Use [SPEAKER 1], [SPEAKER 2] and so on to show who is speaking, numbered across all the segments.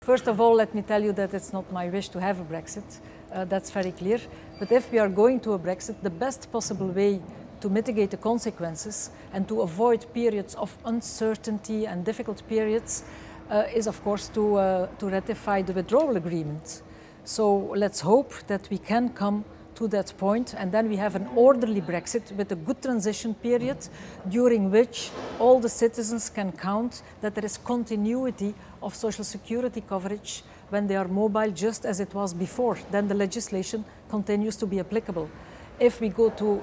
[SPEAKER 1] First of all, let me tell you that it's not my wish to have a Brexit. That's very clear. But if we are going to a Brexit, the best possible way to mitigate the consequences and to avoid periods of uncertainty and difficult periods is, of course, to ratify the Withdrawal Agreement. So let's hope that we can come to that point, and then we have an orderly Brexit with a good transition period during which all the citizens can count that there is continuity of social security coverage when they are mobile, just as it was before. Then the legislation continues to be applicable. If we go to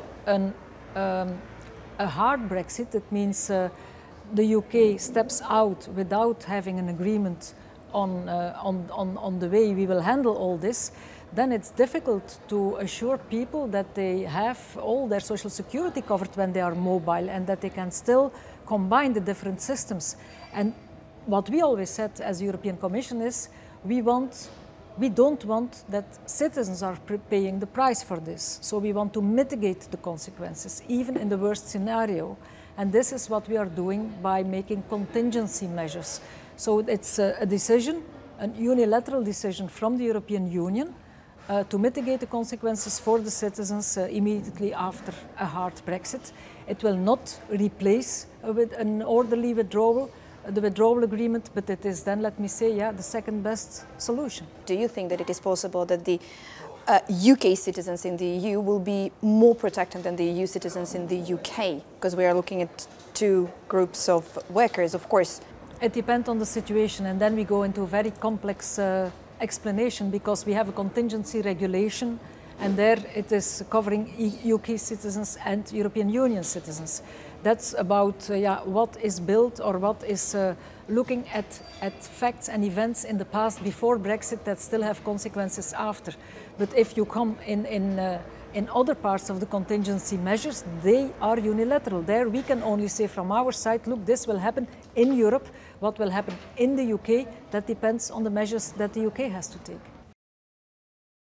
[SPEAKER 1] a hard Brexit, it means the UK steps out without having an agreement on the way we will handle all this, then it's difficult to assure people that they have all their social security covered when they are mobile and that they can still combine the different systems. And what we always said as European Commission is we don't want that citizens are paying the price for this. So we want to mitigate the consequences, even in the worst scenario. And this is what we are doing by making contingency measures. So it's a decision, a unilateral decision from the European Union to mitigate the consequences for the citizens immediately after a hard Brexit. It will not replace with an orderly withdrawal, the withdrawal agreement, but it is then, let me say, the second best solution.
[SPEAKER 2] Do you think that it is possible that the UK citizens in the EU will be more protected than the EU citizens in the UK? Because we are looking at two groups of workers, of course.
[SPEAKER 1] It depends on the situation, and then we go into a very complex explanation, because we have a contingency regulation and there it is covering UK citizens and European Union citizens. That's about what is built or what is looking at facts and events in the past before Brexit that still have consequences after. But if you come in other parts of the contingency measures, they are unilateral. There we can only say from our side, look, this will happen in Europe. What will happen in the UK, that depends on the measures that the UK has to take.